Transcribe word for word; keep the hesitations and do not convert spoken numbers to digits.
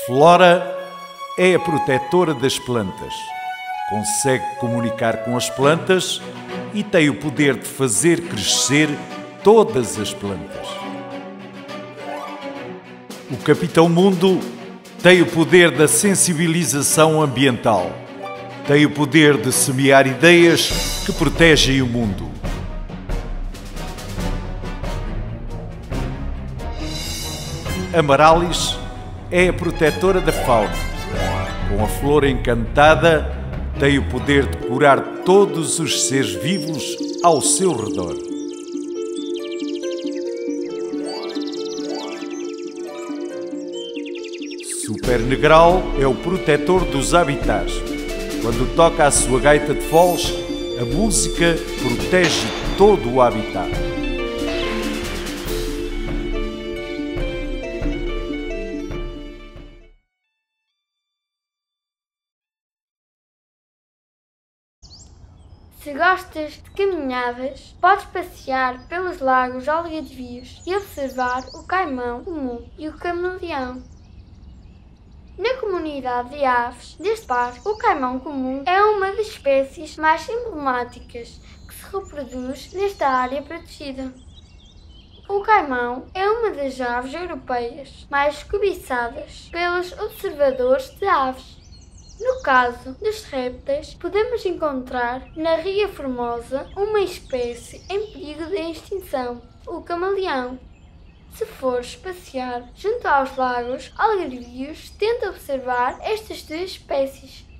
Flora é a protetora das plantas. Consegue comunicar com as plantas e tem o poder de fazer crescer todas as plantas. O Capitão Mundo tem o poder da sensibilização ambiental. Tem o poder de semear ideias que protegem o mundo. Amarallis é a protetora da fauna. Com a flor encantada, tem o poder de curar todos os seres vivos ao seu redor. Super Negral é o protetor dos habitats. Quando toca a sua gaita de foles, a música protege todo o habitat. Se gostas de caminhadas, podes passear pelos lagos algarvios e observar o caimão comum e o camaleão. Na comunidade de aves deste parque, o caimão comum é uma das espécies mais emblemáticas que se reproduz nesta área protegida. O caimão é uma das aves europeias mais cobiçadas pelos observadores de aves. No caso dos répteis, podemos encontrar na Ria Formosa uma espécie em perigo de extinção, o camaleão. Se fores passear junto aos lagos algarvios, tenta observar estas duas espécies.